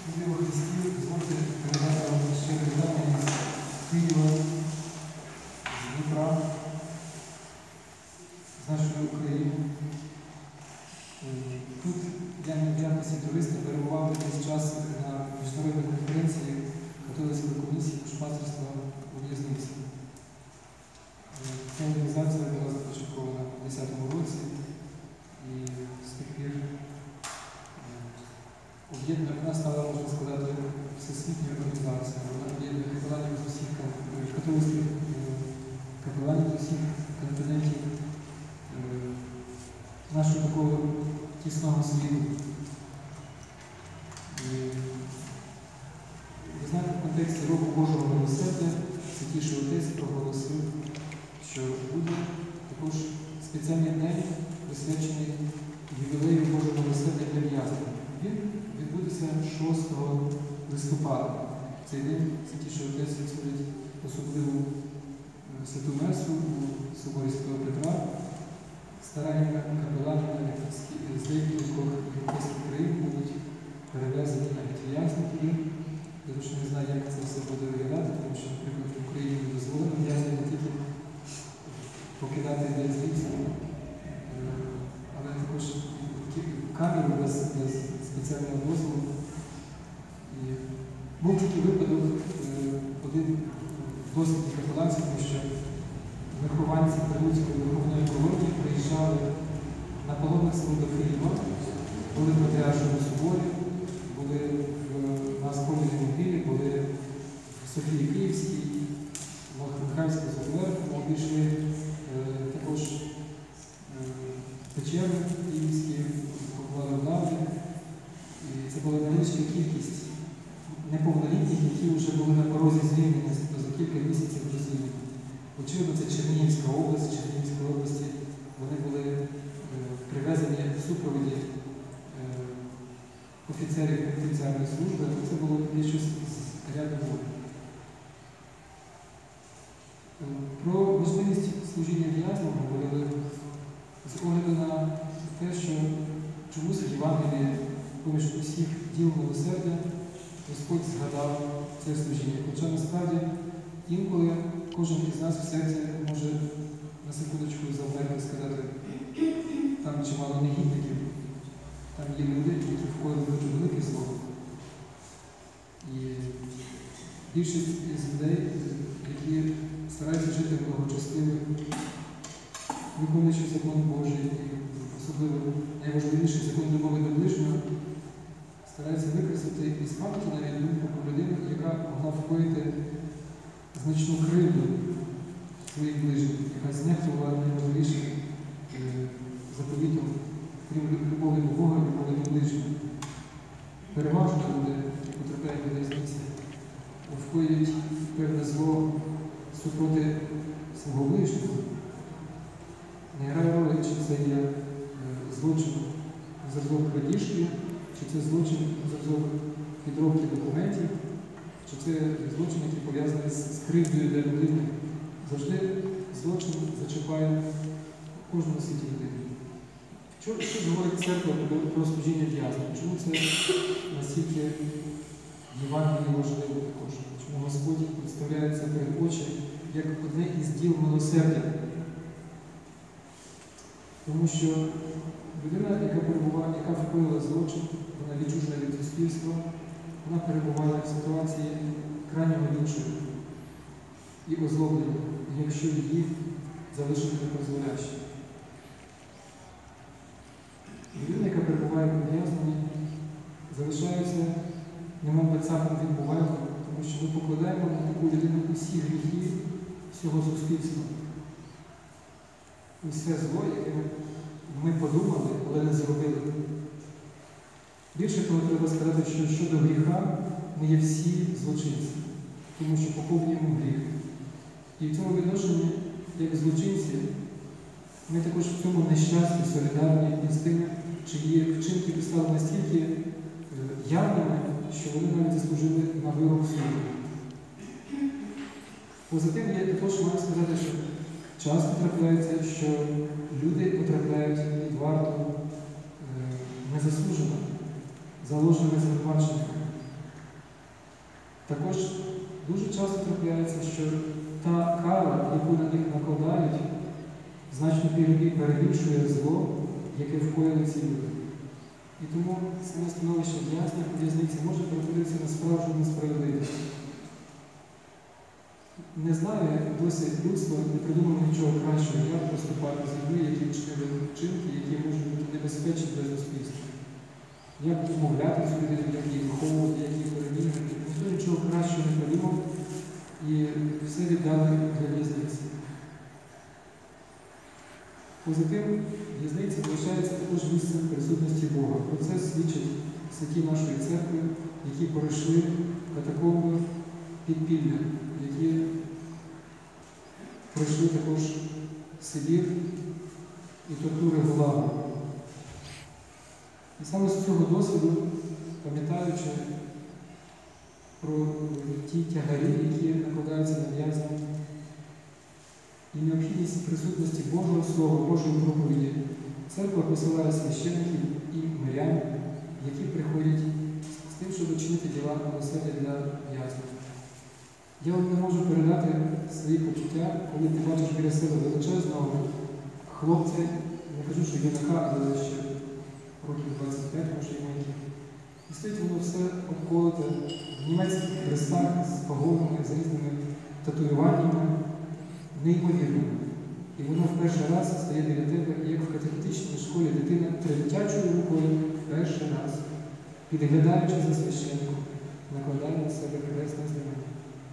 Любі Христі, дозвольте передати вам ще передання з Києва, з Дніпра, з нашої України. Тут я в якості туриста перебував якийсь час на міжнародній конференції Католицької комісії душпастерства у в'язниці. Ця організація була започаткована у 2010 році і з тих пір вона стала, можна сказати, всесвітньою організацією. Вона об'єднує капеланів з усіх католицьких капеланів з усіх континентів нашого такого тісного світу. І, ви знаєте, в контексті Року Божого милосердя Святіший Отець проголосив, що буде також спеціальний день, присвячений ювілею Божого милосердя для в'язнів. Він відбудеться 6 листопада. В цей день Святіший Отець відсудить особливу святу месу у соборі Святого Петра. Стараннями капеланами з деяких європейських країн будуть перевезені навіть в'язні туди. Я точно не знаю, як це все буде виглядати, тому що, наприклад, в Україні не дозволено в'язням не тільки покидати в'язниці, але також камеру без спеціального дозволу. І був такий випадок, один досвід капеланському, що вихованці Прилуцької духовної колонії приїжджали на паломництво до Києва, були в Патріаршому соборі, були на Оскольній могилі, були в Софії Київській, в Михайлівському соборі, обійшли також печери київські, поклали в лаври. І це була невеличка кількість неповнолітніх, які вже були на порозі звільнення за кілька місяців до звільнення. Очевидно, це Чернігівська область, Чернігівської області, вони були привезені в супроводі офіцерів пенітенціарної служби, це було щось з ряду волі. Про можливість служіння в'язням говорили з огляду на те, що чомусь в Євангелії поміж усіх діл милосердя Господь згадав це служіння. Хоча насправді інколи кожен із нас в серці може на секундочку завмерти і сказати, там чимало негідників, там є люди, які вкоїли дуже велике зло. І більшість із людей, які стараються жити благочестиво, виконуючи закон Божий, і особливо найважливіший закон любові до ближнього, стараються використати і спалити навіть думку про людину, яка могла вкоїти значну кривду своїх ближніх, яка знехтувала найважливішим заповітом, крім любові до Бога, любові до ближнього. Переважно люди, які потрапляють до в'язниці, вкоюють певне зло супроти свого ближнього. Не грає ролі, чи це є злочин зразок крадіжки, чи це злочин зразок підробки документів, чи це злочин, який пов'язаний з кривдою для людини. Завжди злочин зачіпає кожного світі людини. Що говорить церква про служіння в'язням? Чому це настільки Євангелії важливо також? Чому Господь представляє це перед очі як одне із діл милосердя? Тому що людина, яка вкоїла злочин, вона відчужена від суспільства, вона перебуває в ситуації крайнього відчаю і озлоблення, якщо її залишити непризволяще. Людина, яка перебуває в ув'язненні, залишається немов цапом від бувальства, тому що ми покладаємо на таку людину усі гріхи всього суспільства. Усе зло, яке ми подумали, але не зробили. Більше того, треба сказати, що щодо гріха ми є всі злочинці, тому що поповнюємо гріх. І в цьому відношенні, як злочинці, ми також в цьому нещасті, солідарні із тими, чиї вчинки стали настільки явними, що вони навіть заслужили на вирок суду. Поза тим, я також маю сказати, що часто трапляється, що люди потрапляють під варту незаслужено, заложеними звинуваченнями. Також дуже часто трапляється, що та кара, яку на них накладають, значно перебільшує зло, яке вкоїли ці люди. І тому саме становище в'язня у в'язниці може перетворитися на справжню несправедливість. Не знаю, як досі людство не придумало нічого кращого, як поступати з людьми, які вчинили вчинки, які можуть бути небезпечні для суспільства. Як умовляти цю людину, як її виховувати, як її перемінювати. Ніхто нічого кращого не придумав і все віддали для в'язниці. Поза тим, в'язниця залишається також місцем присутності Бога. Про це свідчать святі нашої церкви, які пройшли катакомби підпілля, які пройшли також Сибір і тортури Гулагу. І саме з цього досвіду, пам'ятаючи про ті тягарі, які накладаються на в'язня, і необхідність присутності Божого Слова, Божої проповіді, церква посилає священиків і мирян, які приходять з тим, щоб чинити діла милосердя для в'язнів. Я вам не можу передати свої почуття, коли ти бачиш біля себе величезного хлопця, не кажу, що юнака, але ще років 25, може і менше. І стоїть воно все обколоте в німецьких хрестах з погонами, з різними татуюваннями, неймовірними. І воно в перший раз стає біля тебе, як в катехетичній школі дитина тремтячою рукою перший раз, підглядаючи за священником, накладає на себе хресне знамення.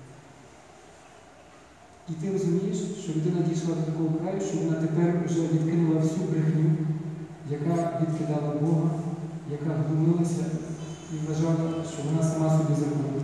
І ти розумієш, що людина дійшла до такого краю, що вона тепер вже відкинула всю брехню, яка відкидала Бога, яка глумилася і вважала, що вона сама собі закон.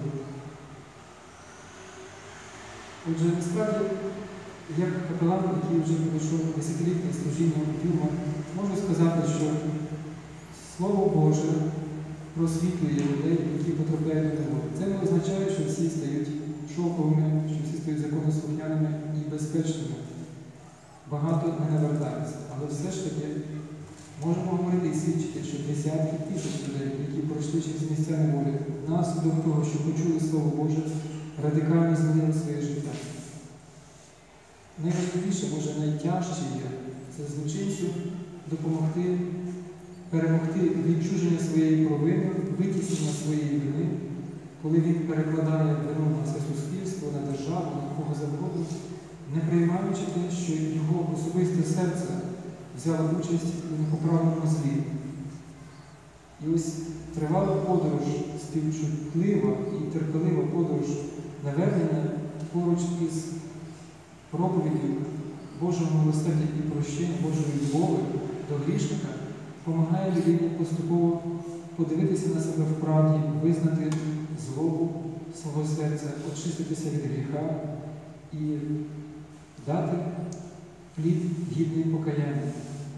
Отже, насправді, як капелан, який вже пройшов десятилітнє служіння у тюрмах, можу сказати, що Слово Боже просвітлює людей, які потрапляють до нього. Це не означає, що всі стають шоковими, що всі стають законослухняними і безпечними. Багато не навертаються. Але все ж таки можемо говорити і свідчити, що десятки тисяч людей, які пройшли через місця неволі, внаслідок того, що почули Слово Боже, радикально змінили своє життя. Найважливіше, може найтяжче є, це злочинцю допомогти перемогти відчуження своєї провини, витіснення своєї вини, коли він перекладає вину на все суспільство, на державу, на кого завгодно, не приймаючи те, що його особисте серце взяло участь у непоправному злі. І ось тривала подорож, співчутлива і терпелива подорож навернення поруч із проповіддю Божого милосердя і прощення, Божої любові до грішника, допомагає людині поступово подивитися на себе в правді, визнати злобу свого серця, очиститися від гріха і дати плід гідний покаяння.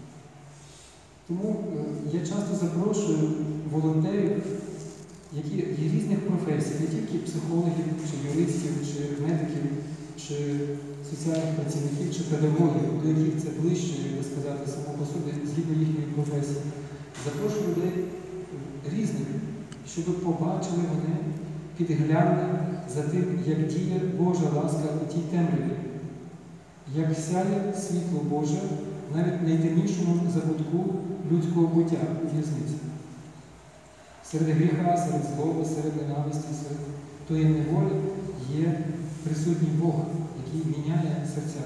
Тому я часто запрошую волонтерів, які є різних професій, не тільки психологів, чи юристів, чи медиків, чи соціальних працівників, чи педагогів, до яких це ближче, як би сказати, само по собі, згідно їхньої професії. Запрошую людей різних, щоб побачили вони, підглянули за тим, як діє Божа ласка у тій темряві, як сяє світло Боже навіть найтемнішому закутку людського буття у в'язниці. Серед гріха, серед злоби, серед ненависті, серед тої неволі є присутній Бог, який міняє серця.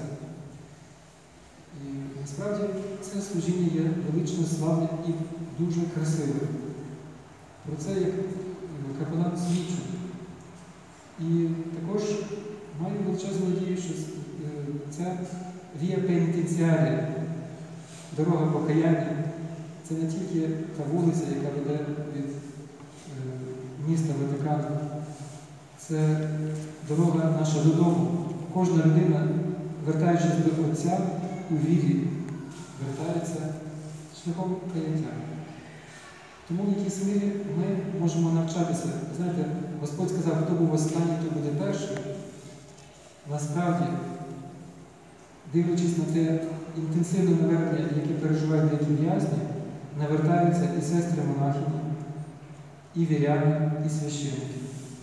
І насправді це служіння є велично славне і дуже красиве. Про це як капелан свідчу. І також маю величезну надію, що ця вія пенітенціарія, дорога покаяння, це не тільки та вулиця, яка веде від міста Ватикану. Це дорога наша додому. Кожна людина, вертаючись до Отця у вірі, вертається шляхом каяття. Тому в якійсь мірі ми можемо навчатися. Знаєте, Господь сказав, хто був останній, то буде перший. Насправді, дивлячись на те інтенсивне навернення, яке переживають деякі в'язні, навертаються і сестри монахині, і віряни, і священники.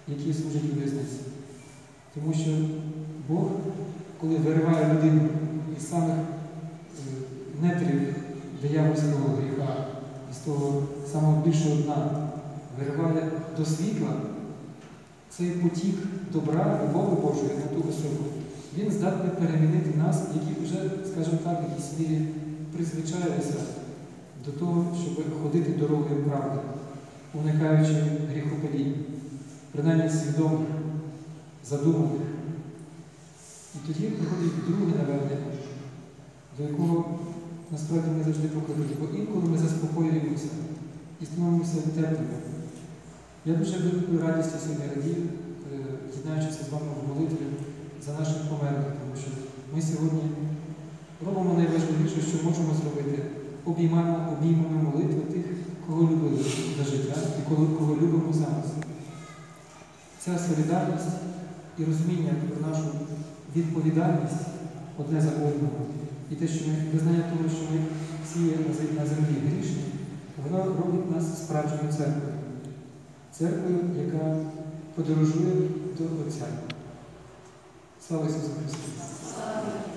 які служать у в'язниці. Тому що Бог, коли вириває людину із самих нетрів диявольського гріха, із того самого більшого дна, вириває до світла, цей потік добра, любові Божої на ту особу, він здатний перемінити нас, які вже, скажімо так, в якійсь мірі призвичаїлися до того, щоб ходити дорогою правди, уникаючи гріхопадінь, принаймні свідомих, задуманих. І тоді приходить друге навернення, до якого насправді ми завжди покликані, бо інколи ми заспокоюємося і становимося теплими. Я дуже великою радістю сьогодні радію, єднаючися з вами в молитві за наших померлих, тому що ми сьогодні робимо найважливіше, що можемо зробити. Обіймаємо молитви тих, кого любили за життя і кого любимо зараз. Ця солідарність і розуміння про нашу відповідальність одне за одного, і те, що ми визнання того, що ми всі є на землі грішні, воно робить нас справжньою церквою. Церквою, яка подорожує до Отця. Слава Ісусу Христу!